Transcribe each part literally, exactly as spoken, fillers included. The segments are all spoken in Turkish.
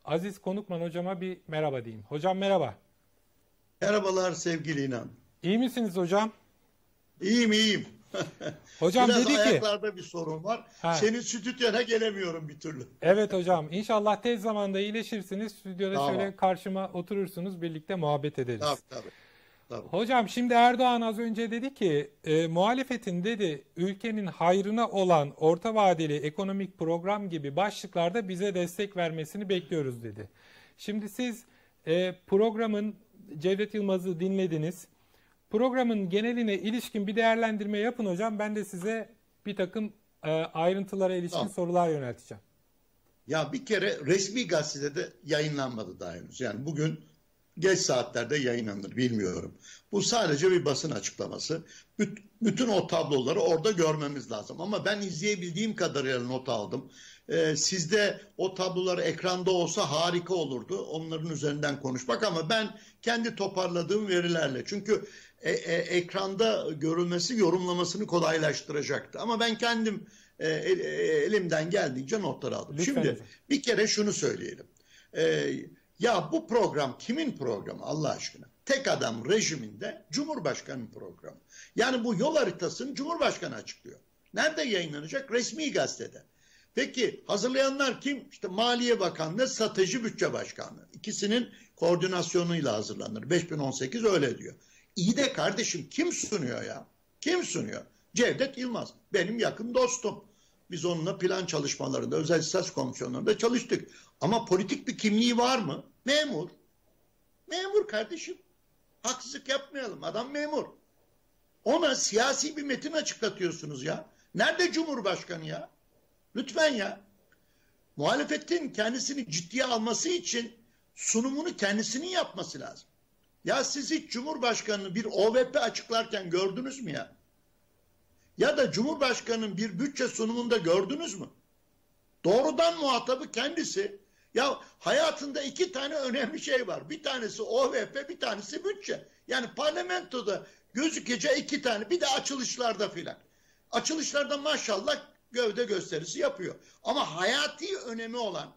Aziz Konukman hocama bir merhaba diyeyim. Hocam merhaba. Merhabalar sevgili İnan. İyi misiniz hocam? İyiyim iyiyim. Hocam Biraz dedi ki... ayaklarda bir sorun var. Ha. Senin stüdyona gelemiyorum bir türlü. Evet hocam. İnşallah tez zamanda iyileşirsiniz. Stüdyoda Tamam. şöyle karşıma oturursunuz. Birlikte muhabbet ederiz. Tabii tabii. tabii. Hocam şimdi Erdoğan az önce dedi ki e, muhalefetin dedi ülkenin hayrına olan orta vadeli ekonomik program gibi başlıklarda bize destek vermesini bekliyoruz dedi. Şimdi siz e, programın Cevdet Yılmaz'ı dinlediniz. Programın geneline ilişkin bir değerlendirme yapın hocam. Ben de size bir takım e, ayrıntılara ilişkin tamam. sorular yönelteceğim. Ya bir kere resmi gazetede yayınlanmadı daha henüz. Yani bugün geç saatlerde yayınlanır bilmiyorum. Bu sadece bir basın açıklaması. Büt, bütün o tabloları orada görmemiz lazım. Ama ben izleyebildiğim kadarıyla not aldım. Ee, sizde o tablolar ekranda olsa harika olurdu. Onların üzerinden konuşmak ama ben kendi toparladığım verilerle. Çünkü e, e, ekranda görülmesi yorumlamasını kolaylaştıracaktı. Ama ben kendim e, e, elimden geldiğince notları aldım. Lütfen Şimdi hocam. Bir kere şunu söyleyelim. Eee Ya bu program kimin programı Allah aşkına? Tek adam rejiminde Cumhurbaşkanı'nın programı. Yani bu yol haritasını Cumhurbaşkanı açıklıyor. Nerede yayınlanacak? Resmi gazetede. Peki hazırlayanlar kim? İşte Maliye Bakanlığı, Strateji Bütçe Başkanlığı. İkisinin koordinasyonuyla hazırlanır. beş bin on sekiz öyle diyor. İyi de kardeşim kim sunuyor ya? Kim sunuyor? Cevdet Yılmaz. Benim yakın dostum. Biz onunla plan çalışmalarında, özel istas komisyonlarında çalıştık. Ama politik bir kimliği var mı? Memur. Memur kardeşim. Haksızlık yapmayalım. Adam memur. Ona siyasi bir metin açıklatıyorsunuz ya. Nerede Cumhurbaşkanı ya? Lütfen ya. Muhalefetin kendisini ciddiye alması için sunumunu kendisinin yapması lazım. Ya siz hiç Cumhurbaşkanı'nı bir O V P açıklarken gördünüz mü ya? Ya da Cumhurbaşkanı'nın bir bütçe sunumunda gördünüz mü? Doğrudan muhatabı kendisi. Ya hayatında iki tane önemli şey var. Bir tanesi O V P, bir tanesi bütçe. Yani parlamentoda gözükeceği iki tane. Bir de açılışlarda filan. Açılışlarda maşallah gövde gösterisi yapıyor. Ama hayati önemi olan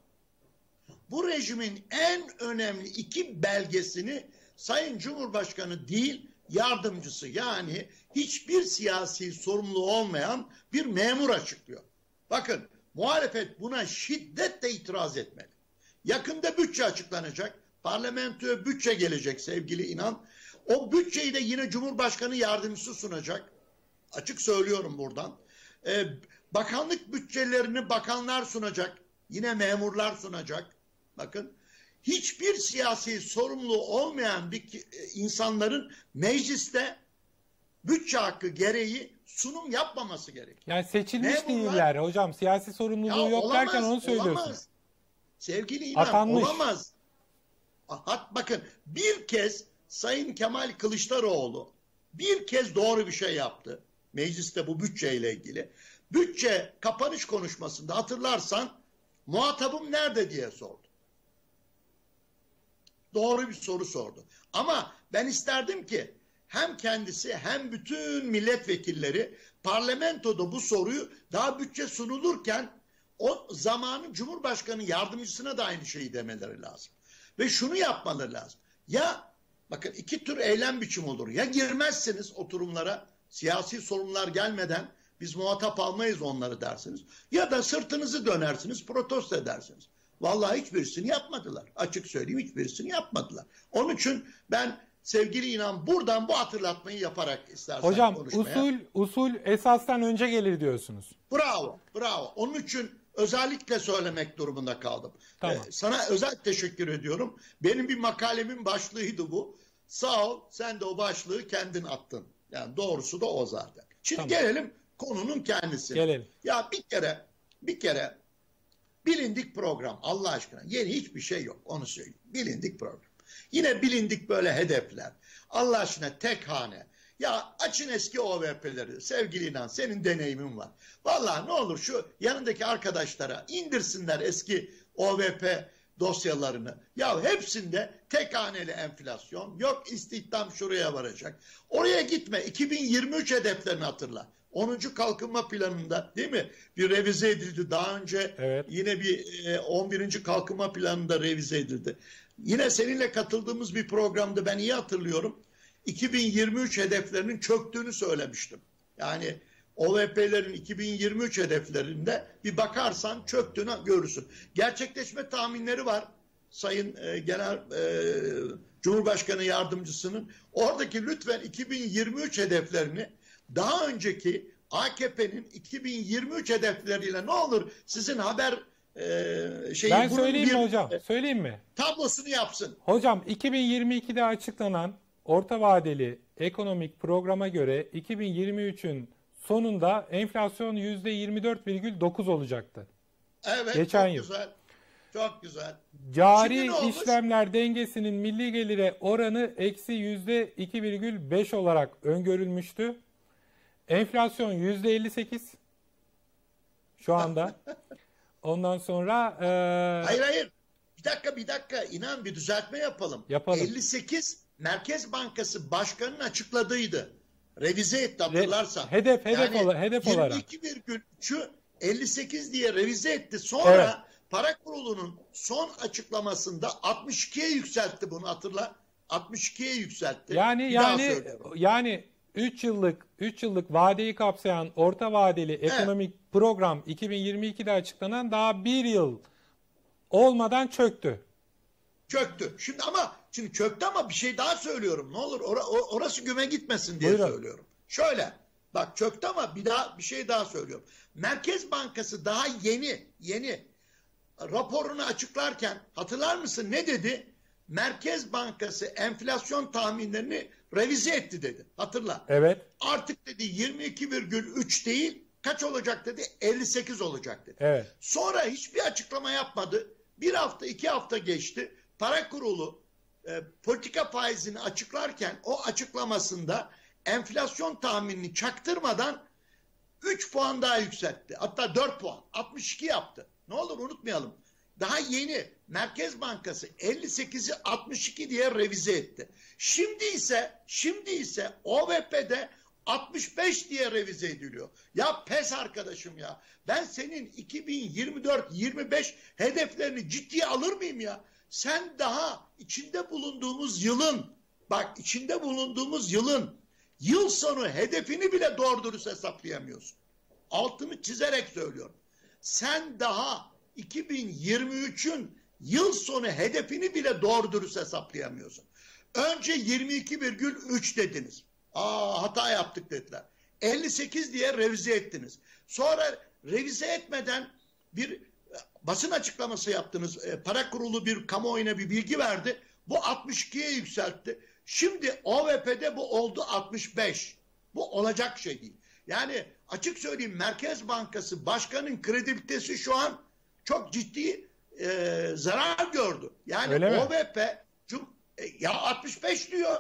bu rejimin en önemli iki belgesini Sayın Cumhurbaşkanı değil, yardımcısı yani hiçbir siyasi sorumluluğu olmayan bir memur açıklıyor. Bakın muhalefet buna şiddetle itiraz etmeli. Yakında bütçe açıklanacak. Parlamentoya bütçe gelecek sevgili İnan. O bütçeyi de yine Cumhurbaşkanı yardımcısı sunacak. Açık söylüyorum buradan. Ee, bakanlık bütçelerini bakanlar sunacak. Yine memurlar sunacak. Bakın. Hiçbir siyasi sorumluluğu olmayan bir insanların mecliste bütçe hakkı gereği sunum yapmaması gerekiyor. Yani seçilmiş Memurlar, değiller hocam. Siyasi sorumluluğu yok olamaz, derken onu söylüyorsunuz. Olamaz. Sevgili İnan Atanmış. Olamaz. Hat, bakın bir kez Sayın Kemal Kılıçdaroğlu bir kez doğru bir şey yaptı. Mecliste bu bütçeyle ilgili. Bütçe kapanış konuşmasında hatırlarsan muhatabım nerede diye sordu. Doğru bir soru sordu. Ama ben isterdim ki hem kendisi hem bütün milletvekilleri parlamentoda bu soruyu daha bütçe sunulurken o zamanın Cumhurbaşkanı yardımcısına da aynı şeyi demeleri lazım. Ve şunu yapmaları lazım. Ya bakın iki tür eylem biçimi olur. Ya girmezsiniz oturumlara siyasi sorunlar gelmeden biz muhatap almayız onları dersiniz. Ya da sırtınızı dönersiniz protesto edersiniz. Vallahi hiçbirisini yapmadılar. Açık söyleyeyim hiçbirisini yapmadılar. Onun için ben sevgili İnan buradan bu hatırlatmayı yaparak istersen hocam, konuşmaya. Hocam usul, usul esastan önce gelir diyorsunuz. Bravo, bravo. Onun için özellikle söylemek durumunda kaldım. Tamam. Ee, sana özel teşekkür ediyorum. Benim bir makalemin başlığıydı bu. Sağ ol, sen de o başlığı kendin attın. Yani doğrusu da o zaten. Şimdi tamam. Gelelim konunun kendisine. Gelelim. Ya bir kere, bir kere bilindik program Allah aşkına. Yeni hiçbir şey yok onu söyleyeyim. Bilindik program. Yine bilindik böyle hedefler. Allah aşkına tek hane. Ya açın eski O V P'leri. Sevgili İnan senin deneyimin var. Vallahi ne olur şu yanındaki arkadaşlara indirsinler eski O V P dosyalarını. Ya hepsinde tek haneli enflasyon. Yok istihdam şuraya varacak. Oraya gitme. iki bin yirmi üç hedeflerini hatırla. onuncu kalkınma planında değil mi? Bir revize edildi. Daha önce evet. yine bir e, on birinci kalkınma planında revize edildi. Yine seninle katıldığımız bir programda ben iyi hatırlıyorum. iki bin yirmi üç hedeflerinin çöktüğünü söylemiştim. Yani O V P'lerin iki bin yirmi üç hedeflerinde bir bakarsan çöktüğünü görürsün. Gerçekleşme tahminleri var. Sayın e, Genel e, Cumhurbaşkanı Yardımcısının oradaki lütfen iki bin yirmi üç hedeflerini daha önceki A K P'nin iki bin yirmi üç hedefleriyle ne olur sizin haber e, şeyi ben bunun söyleyeyim bir, mi hocam? Söyleyeyim mi? Tablosunu yapsın. Hocam iki bin yirmi ikide açıklanan orta vadeli ekonomik programa göre iki bin yirmi üçün sonunda enflasyon yüzde yirmi dört virgül dokuz olacaktı. Evet, geçen çok yıl. güzel. Çok güzel. Cari işlemler dengesinin milli gelire oranı eksi yüzde iki virgül beş olarak öngörülmüştü. Enflasyon yüzde elli sekiz şu anda. Ondan sonra... E... Hayır hayır. Bir dakika bir dakika. İnan bir düzeltme yapalım. Yapalım. elli sekiz Merkez Bankası Başkanı'nın açıkladığı revize etti hatırlarsan. Hedef, hedef, yani ola, hedef olarak. yirmi iki virgül üçü elli sekiz diye revize etti. Sonra evet. Para Kurulu'nun son açıklamasında altmış ikiye yükseltti bunu hatırla. altmış ikiye yükseltti. Yani bir yani yani üç yıllık üç yıllık vadeyi kapsayan orta vadeli ekonomik evet. program iki bin yirmi ikide açıklanan daha bir yıl olmadan çöktü. Çöktü. Şimdi ama şimdi çöktü ama bir şey daha söylüyorum. Ne olur or orası güme gitmesin diye Buyurun. söylüyorum. Şöyle bak çöktü ama bir daha bir şey daha söylüyorum. Merkez Bankası daha yeni yeni raporunu açıklarken hatırlar mısın ne dedi? Merkez Bankası enflasyon tahminlerini revize etti dedi. Hatırla. Evet. Artık dedi yirmi iki virgül üç değil kaç olacak dedi? elli sekiz olacak dedi. Evet. Sonra hiçbir açıklama yapmadı. Bir hafta iki hafta geçti. Para Kurulu e, politika faizini açıklarken o açıklamasında enflasyon tahminini çaktırmadan üç puan daha yükseltti. Hatta dört puan. altmış iki yaptı. Ne olur unutmayalım. Daha yeni Merkez Bankası elli sekizi altmış iki diye revize etti. Şimdi ise şimdi ise O V P'de altmış beş diye revize ediliyor. Ya pes arkadaşım ya. Ben senin iki bin yirmi dört yirmi beş hedeflerini ciddiye alır mıyım ya? Sen daha içinde bulunduğumuz yılın bak içinde bulunduğumuz yılın yıl sonu hedefini bile doğru dürüst hesaplayamıyorsun. Altını çizerek söylüyorum. Sen daha iki bin yirmi üçün yıl sonu hedefini bile doğru dürüst hesaplayamıyorsun. Önce yirmi iki virgül üç dediniz. Aa hata yaptık dediler. elli sekiz diye revize ettiniz. Sonra revize etmeden bir basın açıklaması yaptınız. E, Para Kurulu bir kamuoyuna bir bilgi verdi. Bu altmış ikiye yükseltti. Şimdi O V P'de bu oldu altmış beş. Bu olacak şey değil. Yani açık söyleyeyim Merkez Bankası Başkanı'nın kredibilitesi şu an çok ciddi e, zarar gördü. Yani O V P cum, e, ya altmış beş diyor.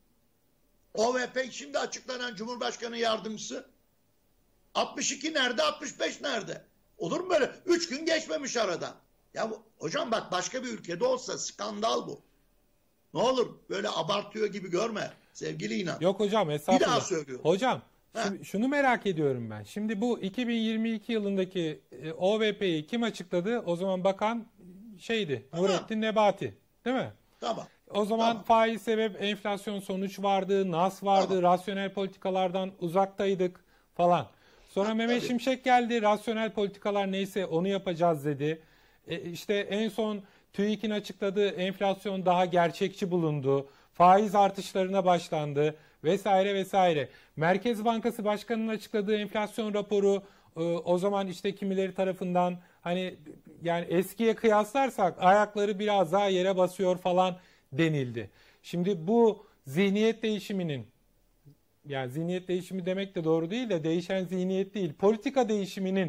O V P şimdi açıklanan Cumhurbaşkanı Yardımcısı altmış iki nerede altmış beş nerede? Olur mu böyle? üç gün geçmemiş aradan. Ya bu, hocam bak başka bir ülkede olsa skandal bu. Ne olur böyle abartıyor gibi görme sevgili İnan. Yok hocam estağfurullah. Bir daha söylüyorum. Hocam şimdi, şunu merak ediyorum ben. Şimdi bu iki bin yirmi iki yılındaki O V P'yi kim açıkladı? O zaman bakan şeydi. Tamam. Nurettin Nebati. Değil mi? Tamam. O zaman tamam. faiz sebep enflasyon sonuç vardı, Nas vardı, tamam. rasyonel politikalardan uzaktaydık falan. Sonra ha, Mehmet tabii. Şimşek geldi, rasyonel politikalar neyse onu yapacağız dedi. E işte en son TÜİK'in açıkladığı enflasyon daha gerçekçi bulundu. Faiz artışlarına başlandı vesaire vesaire. Merkez Bankası Başkanı'nın açıkladığı enflasyon raporu e, o zaman işte kimileri tarafından hani yani eskiye kıyaslarsak ayakları biraz daha yere basıyor falan denildi. Şimdi bu zihniyet değişiminin yani zihniyet değişimi demek de doğru değil de değişen zihniyet değil. Politika değişiminin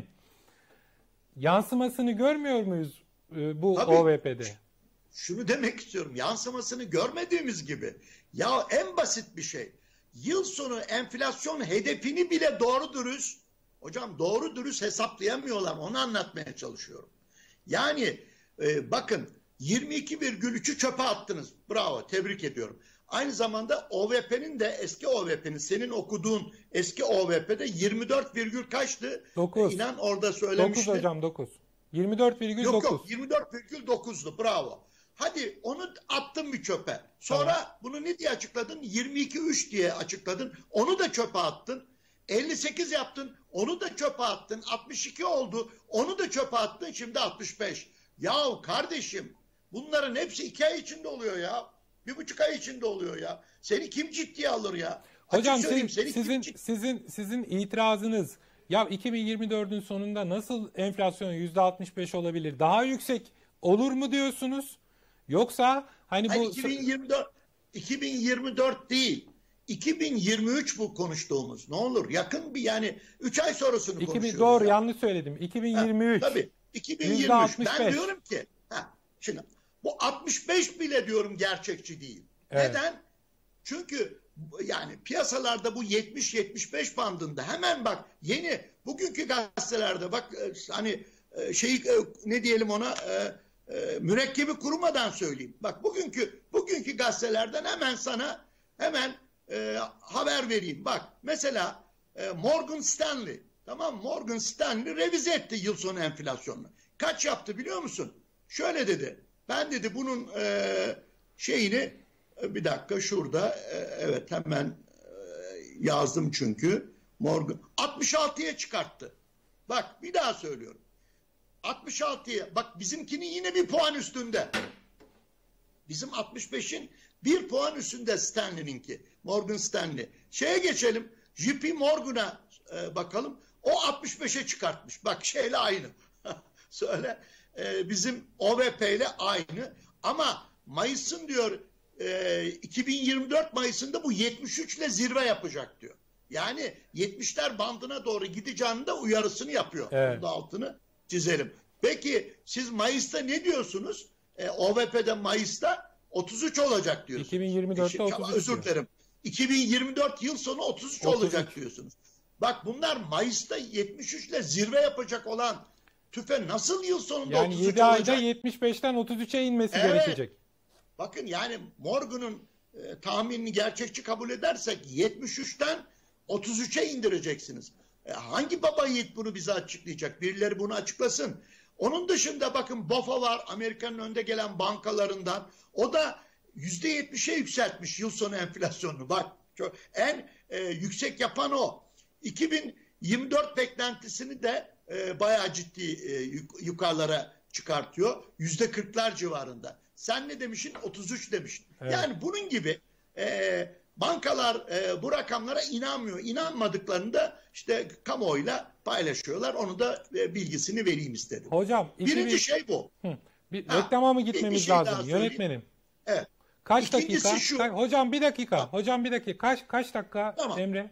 yansımasını görmüyor muyuz e, bu Tabii, O V P'de? Şunu demek istiyorum. Yansımasını görmediğimiz gibi. Ya en basit bir şey. Yıl sonu enflasyon hedefini bile doğru dürüst hocam doğru dürüst hesaplayamıyorlar. Onu anlatmaya çalışıyorum. Yani e, bakın yirmi iki virgül üçü çöpe attınız. Bravo, tebrik ediyorum. Aynı zamanda O V P'nin de eski O V P'nin senin okuduğun eski O V P'de yirmi dört virgül kaçtı? dokuz. İnan orada söylemişti. dokuz hocam dokuz. yirmi dört virgül dokuz. Yok yok yirmi dört virgül dokuzdu bravo. Hadi onu attın bir çöpe. Sonra tamam. Bunu ne diye açıkladın? yirmi iki virgül üç diye açıkladın. Onu da çöpe attın. elli sekiz yaptın. Onu da çöpe attın. altmış iki oldu. Onu da çöpe attın. Şimdi altmış beş. Yahu kardeşim bunların hepsi iki ay içinde oluyor ya. Bir buçuk ay içinde oluyor ya. Seni kim ciddiye alır ya? Hocam siz, sizin, sizin, sizin itirazınız ya iki bin yirmi dördün sonunda nasıl enflasyon yüzde altmış beş olabilir? Daha yüksek olur mu diyorsunuz? Yoksa hani bu... Hayır, iki bin yirmi dört, iki bin yirmi dört değil. iki bin yirmi üç bu konuştuğumuz. Ne olur yakın bir yani üç ay sonrasını iki bin, konuşuyoruz. Doğru ya. yanlış söyledim. iki bin yirmi üç. Ha, tabii. iki bin yirmi üç. Ben diyorum ki ha, şimdi bu altmış beş bile diyorum gerçekçi değil. Evet. Neden? Çünkü yani piyasalarda bu yetmiş yetmiş beş bandında hemen bak yeni bugünkü gazetelerde bak hani şey ne diyelim ona e, e, mürekkebi kurumadan söyleyeyim. Bak bugünkü bugünkü gazetelerden hemen sana hemen e, haber vereyim. Bak mesela e, Morgan Stanley tamam Morgan Stanley revize etti yıl sonu enflasyonunu. Kaç yaptı biliyor musun? Şöyle dedi. Ben dedi bunun e, şeyini bir dakika şurada evet hemen yazdım çünkü Morgan altmış altıya çıkarttı. Bak bir daha söylüyorum. altmış altıya bak bizimkinin yine bir puan üstünde. Bizim altmış beşin bir puan üstünde Stanley'ninki. Morgan Stanley. Şeye geçelim. J P Morgan'a e, bakalım. O altmış beşe çıkartmış. Bak şeyle aynı. Söyle. E, bizim O V P ile aynı. Ama Mayıs'ın diyor e, iki bin yirmi dört Mayıs'ında bu yetmiş üç ile zirve yapacak diyor. Yani yetmişler bandına doğru gideceğinin de uyarısını yapıyor. Evet. Onun da altını çizelim. Peki siz Mayıs'ta ne diyorsunuz? E, O V P'de Mayıs'ta otuz üç olacak diyorsunuz. iki bin yirmi dörtte otuz üç. Özür dilerim. iki bin yirmi dört yıl sonu otuz üç otuz üç olacak diyorsunuz. Bak bunlar Mayıs'ta yetmiş üç ile zirve yapacak olan tüfe nasıl yıl sonunda yani otuz üç yedi olacak? ayda yetmiş beşten otuz üçe inmesi evet. gerekecek. Bakın yani Morgan'ın e, tahminini gerçekçi kabul edersek yetmiş üçten otuz üçe indireceksiniz. E, hangi baba yiğit bunu bize açıklayacak? Birileri bunu açıklasın. Onun dışında bakın B O F A var Amerika'nın önde gelen bankalarından. O da yüzde yetmişe yükseltmiş yıl sonu enflasyonunu. Bak çok, en e, yüksek yapan o. iki bin yirmi dört beklentisini de e, bayağı ciddi e, yuk, yukarılara çıkartıyor. yüzde kırklar civarında. Sen ne demişsin? otuz üç demişsin. Evet. Yani bunun gibi e, bankalar e, bu rakamlara inanmıyor. İnanmadıklarını da işte kamuoyuyla paylaşıyorlar. Onu da e, bilgisini vereyim istedim. Hocam. Birinci bin... şey bu. Hı. Bir ha, reklama mı gitmemiz şey lazım yönetmenim? Evet. Kaç İkincisi dakika? Şu... Hocam bir dakika. Ha. Hocam bir dakika. Kaç kaç dakika tamam. Emre?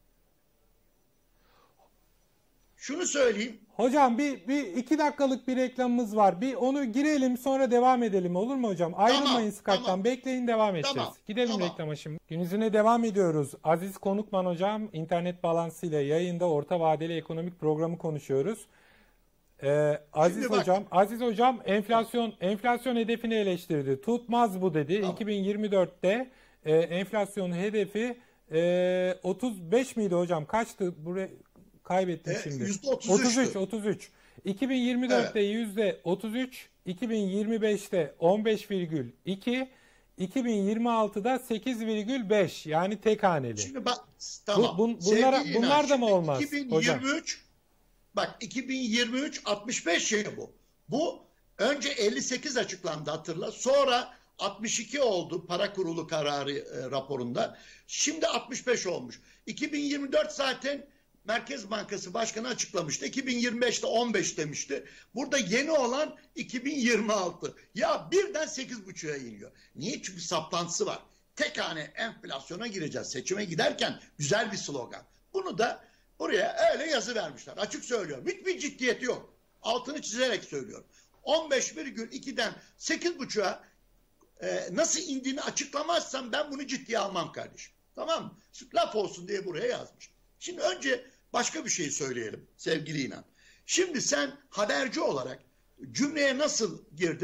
Şunu söyleyeyim. Hocam bir, bir iki dakikalık bir reklamımız var. Bir onu girelim sonra devam edelim olur mu hocam? Ayrılmayın Skype'tan. Tamam. Bekleyin devam edeceğiz. Tamam. Gidelim tamam. reklama şimdi. Gün yüzüne devam ediyoruz. Aziz Konukman hocam internet bağlantısıyla yayında orta vadeli ekonomik programı konuşuyoruz. Ee, Aziz şimdi hocam, bak. Aziz hocam enflasyon enflasyon hedefini eleştirdi. Tutmaz bu dedi. Tamam. iki bin yirmi dörtte e, enflasyon hedefi e, otuz beş miydi hocam? Kaçtı buraya? Kaybettim e, şimdi. yüzde otuz otuz üç, otuz üç. iki bin yirmi dörtte evet. yüzde otuz üç, iki bin yirmi beşte on beş virgül iki, iki bin yirmi altıda sekiz virgül beş yani tek haneli. Şimdi bak tamam. Bu, bun, bunlara, bunlar da mı olmaz iki bin yirmi üç hocam? Bak iki bin yirmi üç altmış beş şey bu. Bu önce elli sekiz açıklandı hatırla. Sonra altmış iki oldu para kurulu kararı e, raporunda. Şimdi altmış beş olmuş. iki bin yirmi dört zaten Merkez Bankası Başkanı açıklamıştı. iki bin yirmi beşte on beş demişti. Burada yeni olan iki bin yirmi altı. Ya birden sekiz buçuğa iniyor. Niye? Çünkü saplantısı var. Tek hane enflasyona gireceğiz. Seçime giderken güzel bir slogan. Bunu da buraya öyle yazı vermişler. Açık söylüyorum. Hiçbir ciddiyeti yok. Altını çizerek söylüyorum. on beş virgül ikiden sekiz buçuğa e, nasıl indiğini açıklamazsam ben bunu ciddiye almam kardeşim. Tamam mı? Laf olsun diye buraya yazmış. Şimdi önce başka bir şey söyleyelim sevgili İnan. Şimdi sen haberci olarak cümleye nasıl girdin?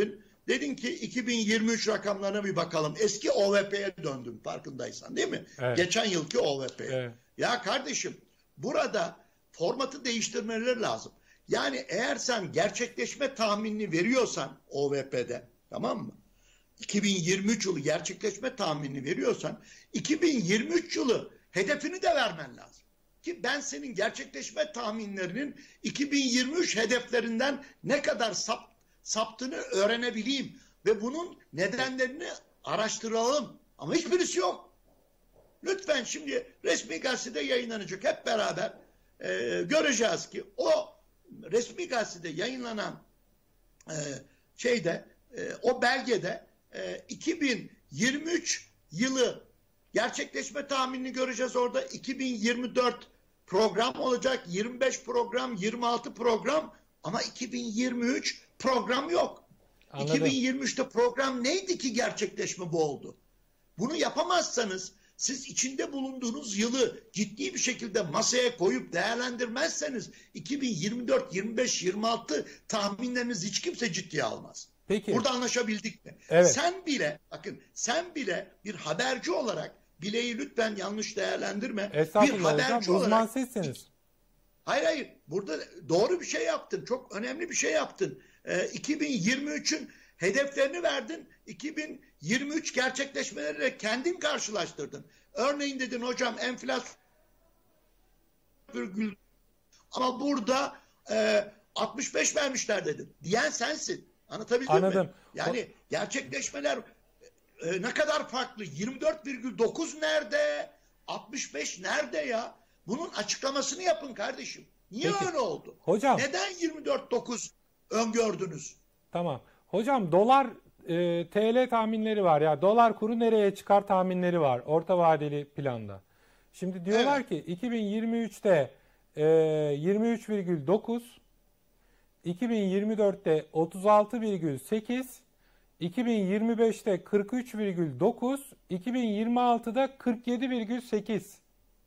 Dedin ki iki bin yirmi üç rakamlarına bir bakalım. Eski O V P'ye döndüm farkındaysan değil mi? Evet. Geçen yılki O V P'ye. Evet. Ya kardeşim burada formatı değiştirmeleri lazım. Yani eğer sen gerçekleşme tahminini veriyorsan O V P'de, tamam mı? iki bin yirmi üç yılı gerçekleşme tahminini veriyorsan iki bin yirmi üç yılı hedefini de vermen lazım. Ki ben senin gerçekleşme tahminlerinin iki bin yirmi üç hedeflerinden ne kadar sap, saptığını öğrenebileyim ve bunun nedenlerini araştıralım. Ama hiçbirisi yok. Lütfen şimdi resmi gazetede yayınlanacak, hep beraber e, göreceğiz ki o resmi gazetede yayınlanan e, şeyde e, o belgede e, iki bin yirmi üç yılı gerçekleşme tahminini göreceğiz orada. iki bin yirmi dört program olacak, yirmi beş program, yirmi altı program, ama iki bin yirmi üç program yok. Anladım. iki bin yirmi üçte program neydi ki gerçekleşme bu oldu? Bunu yapamazsanız, siz içinde bulunduğunuz yılı ciddi bir şekilde masaya koyup değerlendirmezseniz iki bin yirmi dört, yirmi beş, yirmi altı tahminlerinizi hiç kimse ciddiye almaz. Peki. Burada anlaşabildik mi? Evet. Sen bile, bakın sen bile bir haberci olarak, bileği lütfen yanlış değerlendirme. Bir Estağfurullah haberci hocam, uzman olarak, sizsiniz. hayır hayır, burada doğru bir şey yaptın. Çok önemli bir şey yaptın. Ee, iki bin yirmi üçün hedeflerini verdin. iki bin yirmi üç gerçekleşmeleriyle kendin karşılaştırdın. Örneğin dedin hocam enflasyon virgül, ama burada e, altmış beş vermişler dedin. Diyen sensin. Anlatabildim Anladım. mi? Yani gerçekleşmeler e, ne kadar farklı? yirmi dört virgül dokuz nerede? altmış beş nerede ya? Bunun açıklamasını yapın kardeşim. Niye Peki. öyle oldu? Hocam. Neden yirmi dört virgül dokuz öngördünüz? Tamam. Hocam dolar e, T L tahminleri var ya, dolar kuru nereye çıkar tahminleri var orta vadeli planda. Şimdi diyorlar Evet. ki iki bin yirmi üçte e, yirmi üç virgül dokuz, iki bin yirmi dörtte otuz altı virgül sekiz, iki bin yirmi beşte kırk üç virgül dokuz, iki bin yirmi altıda kırk yedi virgül sekiz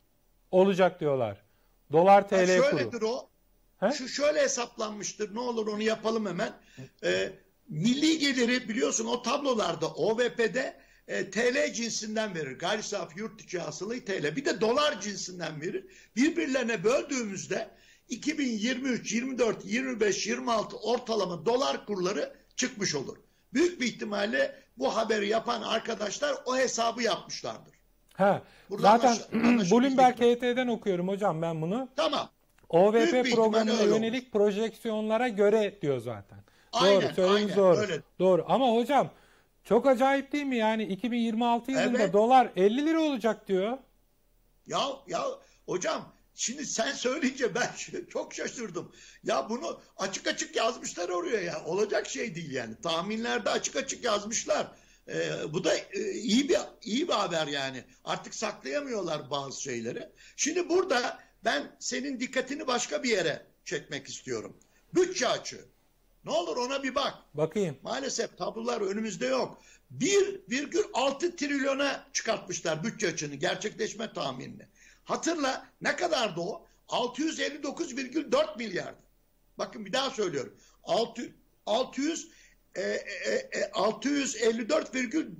olacak diyorlar. Dolar T L Ha, kuru. şöyledir o. He? Şu şöyle hesaplanmıştır. Ne olur onu yapalım hemen. Ee, milli geliri biliyorsun o tablolarda O V P'de e, T L cinsinden verir. Gayri safi yurt içi hasılayı T L. Bir de dolar cinsinden verir. Birbirlerine böldüğümüzde iki bin yirmi üç, yirmi dört, yirmi beş, yirmi altı ortalama dolar kurları çıkmış olur. Büyük bir ihtimalle bu haberi yapan arkadaşlar o hesabı yapmışlardır. Ha, Burada zaten anlaş- anlaşılmış Bloomberg değil mi? H T'den okuyorum hocam ben bunu. Tamam. O V Büyük P bir ihtimalle programına öyle yönelik projeksiyonlara göre diyor zaten. Aynen, doğru, söylediğiniz aynen, doğru. öyle. Doğru. Ama hocam çok acayip değil mi? Yani iki bin yirmi altı yılında Evet. dolar elli lira olacak diyor. Ya ya hocam şimdi sen söyleyince ben çok şaşırdım. Ya bunu açık açık yazmışlar oraya ya. Olacak şey değil yani. Tahminlerde açık açık yazmışlar. Ee, bu da e, iyi bir iyi bir haber yani. Artık saklayamıyorlar bazı şeyleri. Şimdi burada ben senin dikkatini başka bir yere çekmek istiyorum. Bütçe açığı. Ne olur ona bir bak. Bakayım. Maalesef tablolar önümüzde yok. bir virgül altı trilyona çıkartmışlar bütçe açığını, gerçekleşme tahminini. Hatırla ne kadardı o? altı yüz elli dokuz virgül dört milyardı. Bakın bir daha söylüyorum. altı yüz altı yüz elli dört virgül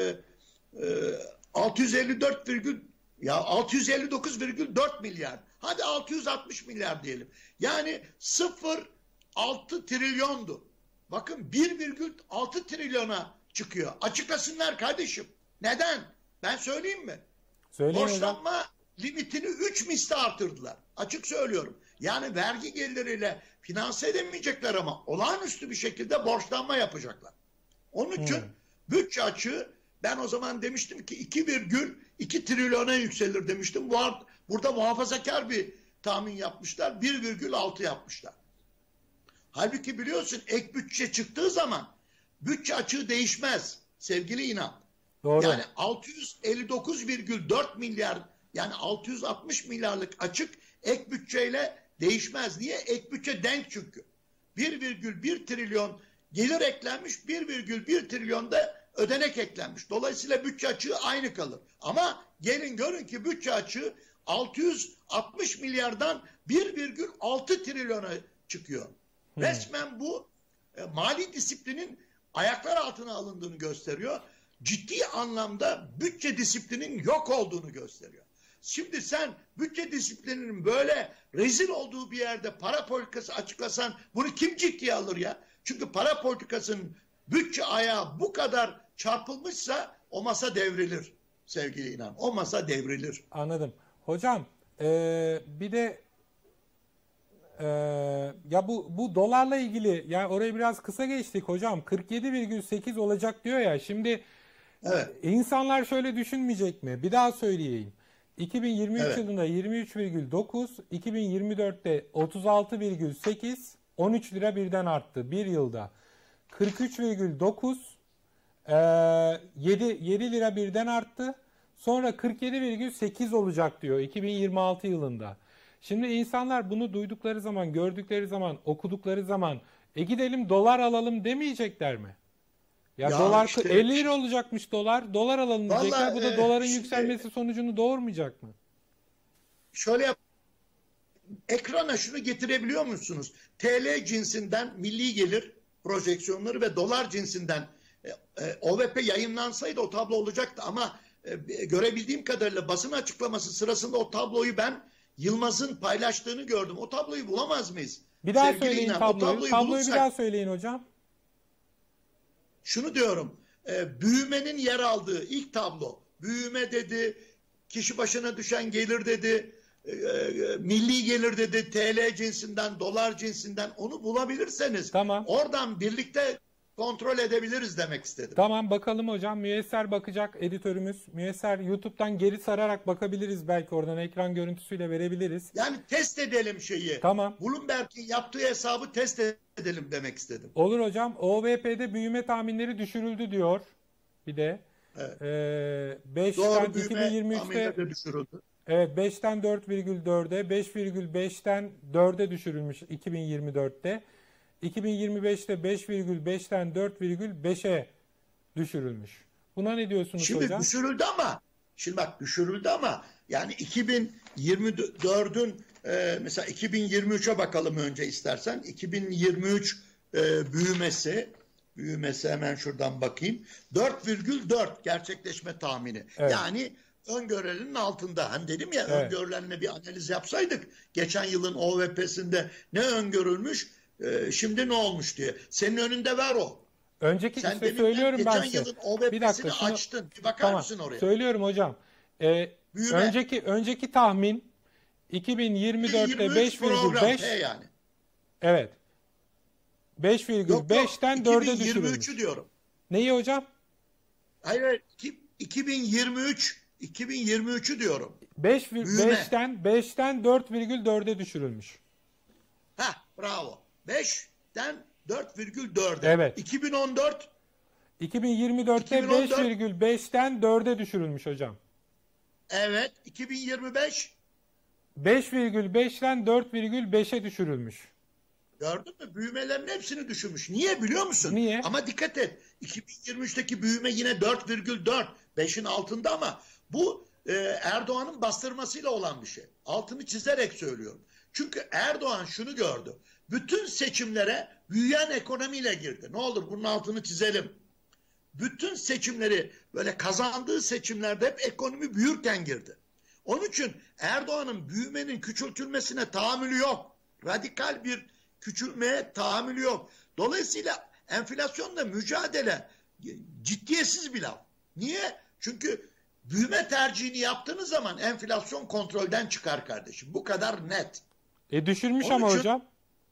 altı yüz elli dört virgül ya altı yüz elli dokuz virgül dört milyar. Hadi altı yüz altmış milyar diyelim. Yani sıfır virgül altı trilyondu. Bakın bir virgül altı trilyona çıkıyor. Açıklasınlar kardeşim. Neden? Ben söyleyeyim mi? Söyleyin hocam. Borçlanma limitini üç misli artırdılar. Açık söylüyorum. Yani vergi geliriyle finanse edemeyecekler ama olağanüstü bir şekilde borçlanma yapacaklar. Onun için hmm. bütçe açığı, ben o zaman demiştim ki iki virgül iki trilyona yükselir demiştim. Bu burada muhafazakar bir tahmin yapmışlar. bir virgül altı yapmışlar. Halbuki biliyorsun ek bütçe çıktığı zaman bütçe açığı değişmez sevgili İnan. Doğru. Yani altı yüz elli dokuz virgül dört milyar, yani altı yüz altmış milyarlık açık ek bütçeyle değişmez. Niye? Ek bütçe denk çünkü. bir virgül bir trilyon gelir eklenmiş, bir virgül bir trilyon da ödenek eklenmiş. Dolayısıyla bütçe açığı aynı kalır. Ama gelin görün ki bütçe açığı altı yüz altmış milyardan bir virgül altı trilyona çıkıyor. Hmm. Resmen bu e, mali disiplinin ayaklar altına alındığını gösteriyor. Ciddi anlamda bütçe disiplinin yok olduğunu gösteriyor. Şimdi sen bütçe disiplininin böyle rezil olduğu bir yerde para politikası açıklasan bunu kim ciddiye alır ya? Çünkü para politikasının bütçe ayağı bu kadar çarpılmışsa o masa devrilir sevgili İnan. O masa devrilir. Anladım. Hocam ee, bir de ee, ya bu bu dolarla ilgili yani orayı biraz kısa geçtik hocam. kırk yedi virgül sekiz olacak diyor ya. Şimdi evet. insanlar şöyle düşünmeyecek mi? Bir daha söyleyeyim. iki bin yirmi üç evet. yılında yirmi üç virgül dokuz, iki bin yirmi dörtte otuz altı virgül sekiz, on üç lira birden arttı bir yılda. kırk üç virgül dokuz, yedi, yedi lira birden arttı. Sonra kırk yedi virgül sekiz olacak diyor iki bin yirmi altı yılında. Şimdi insanlar bunu duydukları zaman, gördükleri zaman, okudukları zaman e gidelim dolar alalım demeyecekler mi? Ya, ya dolar işte, elli lira olacakmış dolar. Dolar alalım diyecekler. Bu da e, doların işte, yükselmesi sonucunu doğurmayacak mı? Şöyle yap. Ekrana şunu getirebiliyor musunuz? T L cinsinden milli gelir projeksiyonları ve dolar cinsinden e, e, O V P yayınlansaydı o tablo olacaktı ama e, görebildiğim kadarıyla basın açıklaması sırasında o tabloyu ben Yılmaz'ın paylaştığını gördüm. O tabloyu bulamaz mıyız? Bir daha Sevgili söyleyin İnan, tabloyu. Tabloyu, tabloyu bulursak, bir daha söyleyin hocam. Şunu diyorum. E, büyümenin yer aldığı ilk tablo. Büyüme dedi, kişi başına düşen gelir dedi, e, e, milli gelir dedi, T L cinsinden, dolar cinsinden onu bulabilirseniz tamam. Oradan birlikte kontrol edebiliriz demek istedim. Tamam bakalım hocam. Müyesser bakacak editörümüz. Müyesser YouTube'dan geri sararak bakabiliriz belki oradan ekran görüntüsüyle verebiliriz. Yani test edelim şeyi. Tamam. Bloomberg'in yaptığı hesabı test edelim demek istedim. Olur hocam. O V P'de büyüme tahminleri düşürüldü diyor. Bir de. Evet. Ee, beşten Doğru, büyüme iki bin yirmi üçte de düşürüldü. Evet beşten dört virgül dörde, beş virgül beşten dörde düşürülmüş iki bin yirmi dörtte. iki bin yirmi beşte beş virgül beşten dört virgül beşe düşürülmüş. Buna ne diyorsunuz şimdi hocam? Şimdi düşürüldü ama şimdi bak düşürüldü ama yani iki bin yirmi dördün e, mesela iki bin yirmi üçe bakalım önce istersen. iki bin yirmi üç e, büyümesi büyümesi hemen şuradan bakayım. dört virgül dört gerçekleşme tahmini. Evet. Yani öngörülenin altında. Hani dedim ya evet. Öngörülenle bir analiz yapsaydık geçen yılın O V P'sinde ne öngörülmüş Ee, şimdi ne olmuş diye. Senin önünde var o. Önceki Sen işte söylüyorum ben size. Geçen yılın O V P'sini bir dakika, şunu, açtın. Bir bakar tamam, mısın oraya? Söylüyorum hocam. Ee, önceki önceki tahmin iki bin yirmi dörtte beş virgül beş yani. Evet. beş virgül beşten dörde düşürülmüş. iki bin yirmi üçü diyorum. Neyi hocam? Hayır, hayır. iki bin yirmi üç iki bin yirmi üçü diyorum. beşten beşten dört virgül dörde düşürülmüş. Ha, bravo. beşten dört virgül dörde. Evet. iki bin on dört iki bin yirmi dörtte beş virgül beşten dörde düşürülmüş hocam. Evet. iki bin yirmi beş beş virgül beşten dört virgül beşe düşürülmüş. Gördün mü? Büyümelerin hepsini düşürmüş. Niye biliyor musun? Niye? Ama dikkat et. iki bin yirmi üçteki büyüme yine dört virgül dört. beşin altında ama bu e, Erdoğan'ın bastırmasıyla olan bir şey. Altını çizerek söylüyorum. Çünkü Erdoğan şunu gördü. Bütün seçimlere büyüyen ekonomiyle girdi. Ne olur bunun altını çizelim. Bütün seçimleri böyle kazandığı seçimlerde hep ekonomi büyürken girdi. Onun için Erdoğan'ın büyümenin küçültülmesine tahammülü yok. Radikal bir küçülmeye tahammülü yok. Dolayısıyla enflasyonla mücadele ciddiyetsiz bir laf. Niye? Çünkü büyüme tercihini yaptığınız zaman enflasyon kontrolden çıkar kardeşim. Bu kadar net. E düşürmüş Onun ama için, hocam.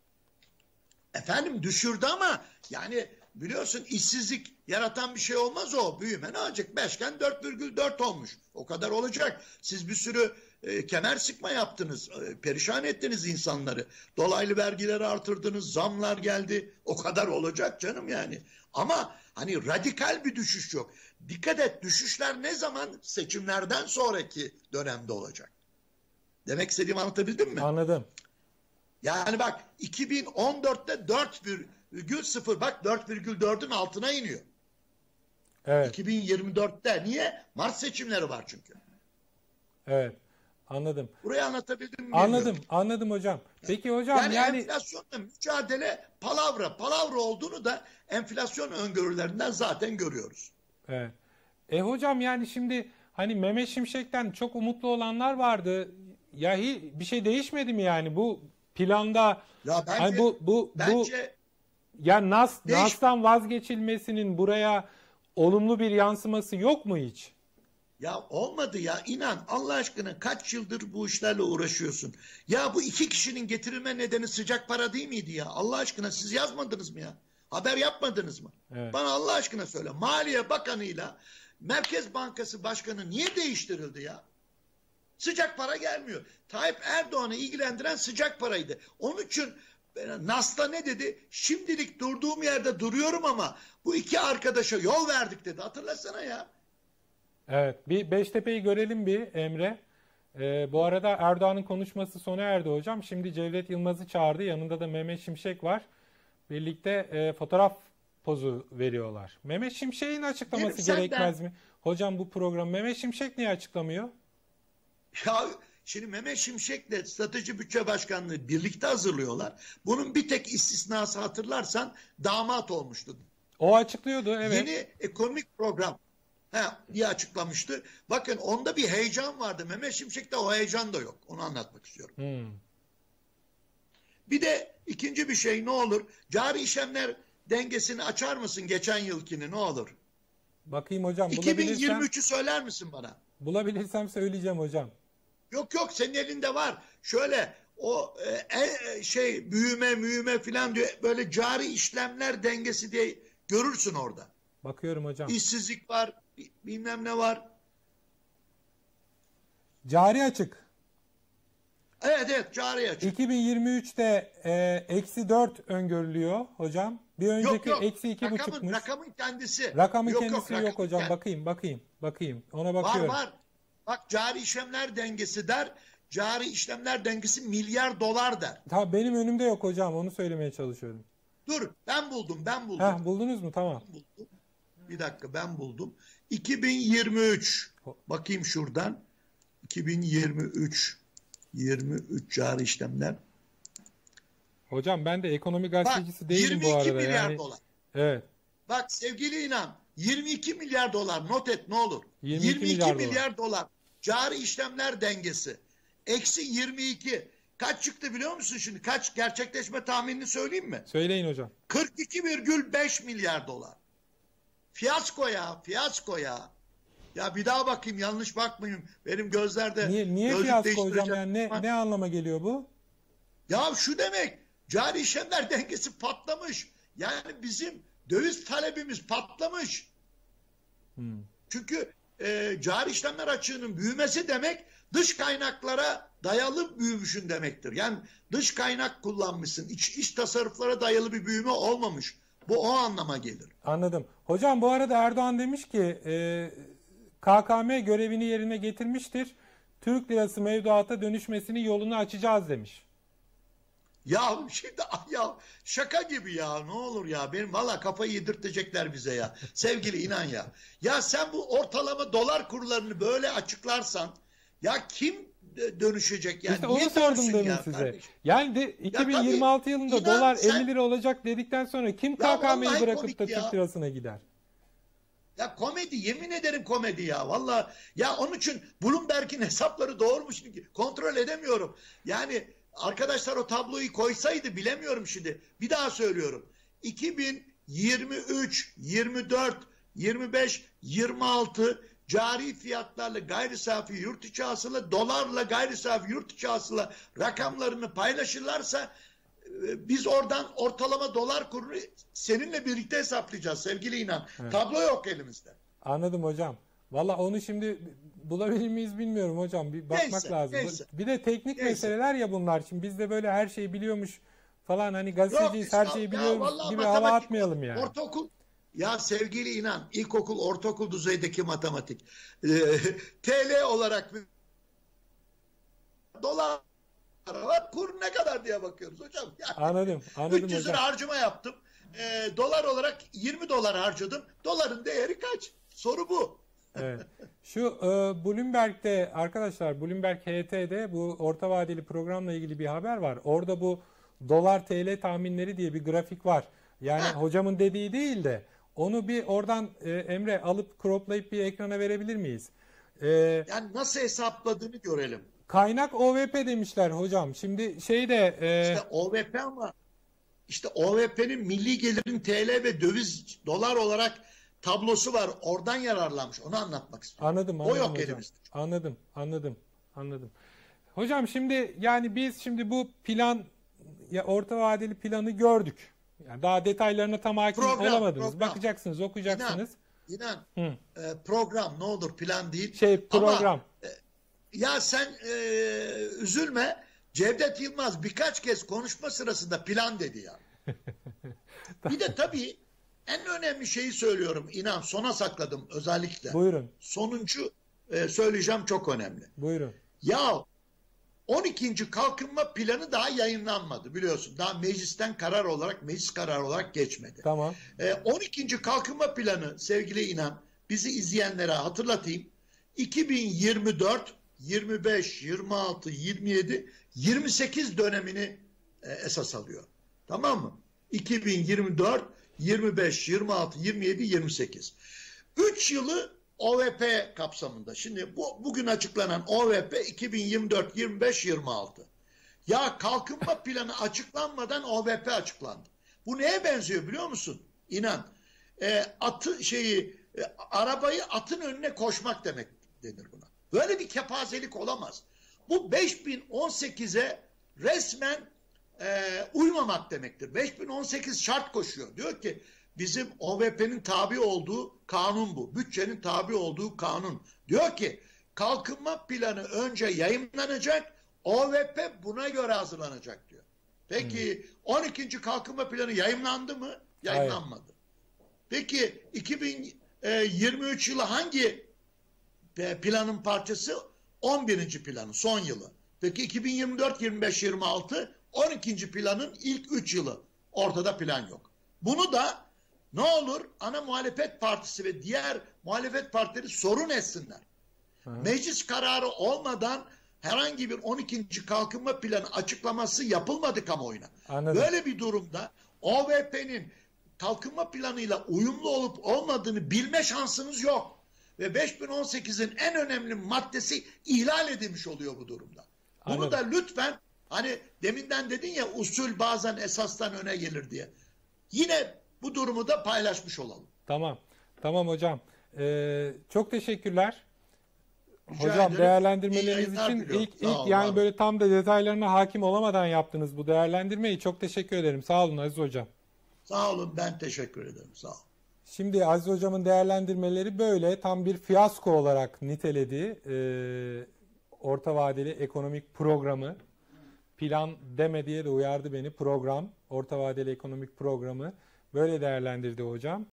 Efendim düşürdü ama yani biliyorsun işsizlik yaratan bir şey olmaz o. Büyüme ne olacak? beşten dört virgül dört olmuş. O kadar olacak. Siz bir sürü e, kemer sıkma yaptınız. E, perişan ettiniz insanları. Dolaylı vergileri artırdınız. Zamlar geldi. O kadar olacak canım yani. Ama hani radikal bir düşüş yok. Dikkat et, düşüşler ne zaman? Seçimlerden sonraki dönemde olacak. Demek istediğimi anlatabildim mi? Anladım. Yani bak iki bin on dörtte dört virgül sıfır bak dört virgül dördün altına iniyor. Evet. iki bin yirmi dörtte niye? Mart seçimleri var çünkü. Evet. Anladım. Burayı anlatabildim mi? Anladım, bilmiyorum. anladım hocam. Peki hocam Yani, yani enflasyonla mücadele palavra, palavra olduğunu da enflasyon öngörülerinden zaten görüyoruz. evet. E hocam yani şimdi hani Mehmet Şimşek'ten çok umutlu olanlar vardı. Ya hi- bir şey değişmedi mi yani bu planda Ya hani bence bu bu bu bence ya Nas değiş Nas'tan vazgeçilmesinin buraya olumlu bir yansıması yok mu hiç? ya olmadı ya, inan Allah aşkına, kaç yıldır bu işlerle uğraşıyorsun. Ya bu iki kişinin getirilme nedeni sıcak para değil miydi ya? Allah aşkına siz yazmadınız mı ya? Haber yapmadınız mı? Evet. Bana Allah aşkına söyle. Maliye Bakanı'yla Merkez Bankası Başkanı niye değiştirildi ya? Sıcak para gelmiyor. Tayyip Erdoğan'ı ilgilendiren sıcak paraydı. Onun için Nas'ta ne dedi? Şimdilik durduğum yerde duruyorum ama bu iki arkadaşa yol verdik dedi. Hatırlasana ya. Evet, bir Beştepe'yi görelim bir Emre. Ee, bu arada Erdoğan'ın konuşması sona erdi hocam. Şimdi Cevdet Yılmaz'ı çağırdı. Yanında da Mehmet Şimşek var. Birlikte e, fotoğraf pozu veriyorlar. Mehmet Şimşek'in açıklaması Benim senden- gerekmez mi? Hocam bu program Mehmet Şimşek niye açıklamıyor? Ya şimdi Mehmet Şimşek'le Strateji Bütçe Başkanlığı birlikte hazırlıyorlar. Bunun bir tek istisnası, hatırlarsan, damat olmuştu. O açıklıyordu, evet. Yeni ekonomik program ha, diye açıklamıştı. Bakın onda bir heyecan vardı. Mehmet Şimşek'te o heyecan da yok. Onu anlatmak istiyorum. Hmm. Bir de ikinci bir şey, ne olur? Cari işlemler dengesini açar mısın geçen yılkini, ne olur? Bakayım hocam, bulabilirsem, iki bin yirmi üçü söyler misin bana? bulabilirsem söyleyeceğim hocam. Yok yok, senin elinde var. Şöyle o e, e, şey büyüme müyüme filan diyor. Böyle cari işlemler dengesi diye görürsün orada. Bakıyorum hocam. İşsizlik var, bilmem ne var. Cari açık. Evet evet, cari açık. iki bin yirmi üçte e, eksi dört öngörülüyor hocam. Bir önceki Yok yok. eksi iki Rakamın, buçukmuş. rakamın kendisi. Rakamın yok, kendisi yok, rakamın hocam. kend- Bakayım, bakayım, bakayım. Ona Var bakıyorum. var. Bak, cari işlemler dengesi der. Cari işlemler dengesi milyar dolar der. Ta benim önümde yok hocam. Onu söylemeye çalışıyorum. Dur, ben buldum ben buldum. Heh, buldunuz mu? Tamam. buldum. Bir dakika, ben buldum. iki bin yirmi üç. Bakayım şuradan. iki bin yirmi üç. yirmi üç cari işlemler. Hocam ben de ekonomi Bak, gazetecisi değilim yirmi bu iki arada. milyar Yani dolar. evet. Bak sevgili İnan, yirmi iki milyar dolar, not et ne olur. yirmi iki yirmi iki milyar milyar dolar. Cari işlemler dengesi. Eksi yirmi iki. Kaç çıktı biliyor musun şimdi? Kaç, gerçekleşme tahminini söyleyeyim mi? Söyleyin hocam. kırk iki virgül beş milyar dolar. Fiyasko ya, fiyasko ya. Ya bir daha bakayım, yanlış bakmayayım. Benim gözlerde Niye niye gözlük fiyasko hocam? değiştireceğim. Yani ne ne anlama geliyor bu? Ya şu demek, cari işlemler dengesi patlamış. Yani bizim döviz talebimiz patlamış. Hmm. Çünkü e, cari işlemler açığının büyümesi demek, dış kaynaklara dayalı büyümüşün demektir. Yani dış kaynak kullanmışsın. İç, iç tasarruflara dayalı bir büyüme olmamış. Bu o anlama gelir. Anladım. Hocam bu arada Erdoğan demiş ki e, K K M görevini yerine getirmiştir. Türk lirası mevduata dönüşmesini yolunu açacağız demiş. Ya şimdi ya şaka gibi ya, ne olur ya, benim valla kafayı yedirtecekler bize ya. Sevgili İnan ya. Ya sen bu ortalama dolar kurlarını böyle açıklarsan ya kim dönüşecek yani? İşte Niye onu sordum dönsün demin ya size. kardeşim? Yani de iki bin yirmi altı yılında inan dolar sen- elli lira olacak dedikten sonra kim Ya K K M'yi vallahi bırakıp da komik ya. Türk lirasına gider? Ya komedi, yemin ederim komedi ya. Valla ya, onun için Bloomberg'in hesapları doğru mu şimdi kontrol edemiyorum. Yani arkadaşlar o tabloyu koysaydı, bilemiyorum şimdi. Bir daha söylüyorum. iki bin yirmi üç, yirmi dört, yirmi beş, yirmi altı cari fiyatlarla gayri safi yurt içi hasıla, dolarla gayri safi yurt içi hasıla rakamlarını paylaşırlarsa e, biz oradan ortalama dolar kurunu seninle birlikte hesaplayacağız sevgili İnan. Evet. Tablo yok elimizde. Anladım hocam. Valla onu şimdi bulabilir miyiz bilmiyorum hocam. Bir bakmak Neyse, lazım. neyse. Bir de teknik Neyse. meseleler ya bunlar. Şimdi biz de böyle her şeyi biliyormuş falan, hani gazeteciyiz, her şeyi ya, biliyoruz vallahi gibi hava matematik, atmayalım yani. Ortaokul, ya sevgili İnan, ilkokul, ortaokul düzeydeki matematik. Ee, T L olarak dolar var, kur ne kadar diye bakıyoruz hocam. Yani Anladım, anladım üç yüz hocam. lira harcama yaptım. Ee, dolar olarak yirmi dolar harcadım. Doların değeri kaç? Soru bu. Evet. Şu e, Bloomberg'de arkadaşlar, Bloomberg H T'de bu orta vadeli programla ilgili bir haber var. Orada bu dolar T L tahminleri diye bir grafik var. Yani Heh, hocamın dediği değil de onu bir oradan e, Emre alıp croplayıp bir ekrana verebilir miyiz? E, yani nasıl hesapladığını görelim. Kaynak O V P demişler hocam. Şimdi şeyde e, İşte O V P ama işte O V P'nin milli gelirin T L ve döviz dolar olarak tablosu var. Oradan yararlanmış. Onu anlatmak istiyorum. anladım O anladım yok hocam. elimizde. Anladım anladım anladım. Hocam şimdi yani biz şimdi bu plan ya orta vadeli planı gördük. Yani daha detaylarına tam hakim Program, olamadınız. program. Bakacaksınız, İnan, okuyacaksınız. inan. Hı. E, program ne olur plan değil. Şey Ama program. ya sen e, üzülme. Cevdet Yılmaz birkaç kez konuşma sırasında plan dedi ya. Bir de tabii en önemli şeyi söylüyorum. İnan sona sakladım özellikle. Buyurun. Sonuncu e, söyleyeceğim çok önemli. Buyurun. Ya on ikinci kalkınma planı daha yayınlanmadı biliyorsun. Daha meclisten karar olarak, meclis kararı olarak geçmedi. Tamam. E, on ikinci kalkınma planı sevgili İnan, bizi izleyenlere hatırlatayım. iki bin yirmi dört, yirmi beş, yirmi altı, yirmi yedi, yirmi sekiz dönemini e, esas alıyor. Tamam mı? iki bin yirmi dört, yirmi beş, yirmi altı, yirmi yedi, yirmi sekiz. üç yılı O V P kapsamında. Şimdi bu bugün açıklanan O V P iki bin yirmi dört, yirmi beş, yirmi altı. Ya kalkınma planı açıklanmadan O V P açıklandı. Bu neye benziyor biliyor musun? İnan. E, atı şeyi e, arabayı atın önüne koşmak demek denir buna. Böyle bir kepazelik olamaz. Bu beş bin on sekize resmen e, uymamak demektir. beş bin on sekiz şart koşuyor. Diyor ki bizim O V P'nin tabi olduğu kanun bu. Bütçenin tabi olduğu kanun. Diyor ki kalkınma planı önce yayınlanacak. O V P buna göre hazırlanacak diyor. Peki hmm. on ikinci kalkınma planı yayınlandı mı? Yayınlanmadı. Hayır. Peki iki bin yirmi üç yılı hangi planın parçası? on birinci planı, son yılı. Peki iki bin yirmi dört, yirmi beş, yirmi altı on ikinci planın ilk üç yılı. Ortada plan yok. Bunu da ne olur ana muhalefet partisi ve diğer muhalefet partileri sorun etsinler. Hı. Meclis kararı olmadan herhangi bir on ikinci kalkınma planı açıklaması yapılmadı kamuoyuna. Anladım. Böyle bir durumda O V P'nin kalkınma planıyla uyumlu olup olmadığını bilme şansınız yok. Ve beş bin on sekizin en önemli maddesi ihlal edilmiş oluyor bu durumda. Bunu Anladım. da lütfen hani deminden dedin ya usul bazen esastan öne gelir diye. Yine bu durumu da paylaşmış olalım. Tamam. Tamam hocam. Ee, çok teşekkürler. Rica hocam ederim. değerlendirmeleriniz için diliyorum. ilk ilk yani abi. Böyle tam da detaylarına hakim olamadan yaptınız bu değerlendirmeyi. Çok teşekkür ederim. Sağ olun Aziz hocam. Sağ olun, ben teşekkür ederim. Sağ olun. Şimdi Aziz hocamın değerlendirmeleri böyle tam bir fiyasko olarak niteledi. Ee, orta vadeli ekonomik programı. Plan deme diye de uyardı beni. Program, orta vadeli ekonomik programı böyle değerlendirdi hocam.